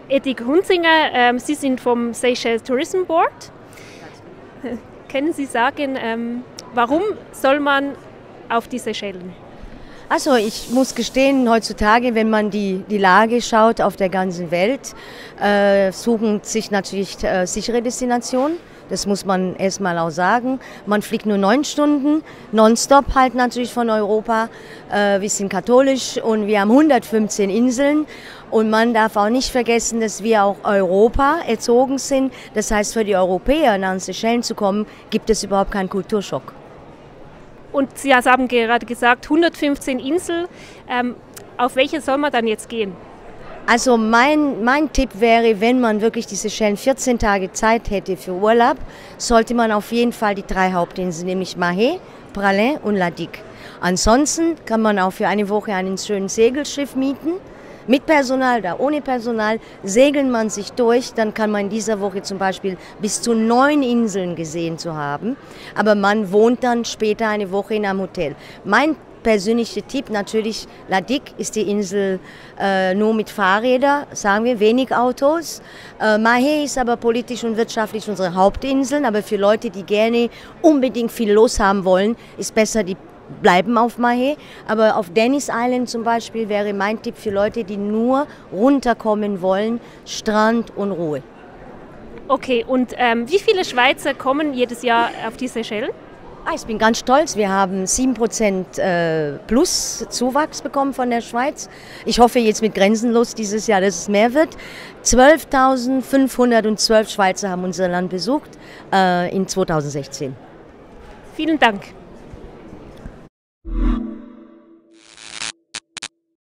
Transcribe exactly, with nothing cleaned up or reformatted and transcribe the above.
Edith Hunzinger, ähm, Sie sind vom Seychelles Tourism Board. Können Sie sagen, ähm, warum soll man auf die Seychellen? Also ich muss gestehen, heutzutage, wenn man die, die Lage schaut auf der ganzen Welt, äh, suchen sich natürlich äh, sichere Destinationen. Das muss man erstmal auch sagen. Man fliegt nur neun Stunden, nonstop halt natürlich von Europa. Äh, wir sind katholisch und wir haben hundertfünfzehn Inseln. Und man darf auch nicht vergessen, dass wir auch Europa erzogen sind. Das heißt, für die Europäer nach den Seychellen zu kommen, gibt es überhaupt keinen Kulturschock. Und Sie haben gerade gesagt, hundertfünfzehn Inseln. Ähm, auf welche soll man dann jetzt gehen? Also mein, mein Tipp wäre, wenn man wirklich die Seychellen vierzehn Tage Zeit hätte für Urlaub, sollte man auf jeden Fall die drei Hauptinseln, nämlich Mahé, Praslin und La Digue. Ansonsten kann man auch für eine Woche ein schönes Segelschiff mieten. Mit Personal oder ohne Personal segelt man sich durch, dann kann man in dieser Woche zum Beispiel bis zu neun Inseln gesehen zu haben. Aber man wohnt dann später eine Woche in einem Hotel. Mein persönlicher Tipp natürlich, La Digue ist die Insel äh, nur mit Fahrrädern, sagen wir, wenig Autos. Äh, Mahé ist aber politisch und wirtschaftlich unsere Hauptinseln, aber für Leute, die gerne unbedingt viel los haben wollen, ist besser die bleiben auf Mahé, aber auf Dennis Island zum Beispiel wäre mein Tipp für Leute, die nur runterkommen wollen, Strand und Ruhe. Okay, und ähm, wie viele Schweizer kommen jedes Jahr auf die Seychellen? Ah, ich bin ganz stolz, wir haben sieben Prozent äh, plus Zuwachs bekommen von der Schweiz. Ich hoffe jetzt mit Grenzenlos dieses Jahr, dass es mehr wird. zwölftausendfünfhundertzwölf Schweizer haben unser Land besucht äh, in zweitausendsechzehn. Vielen Dank.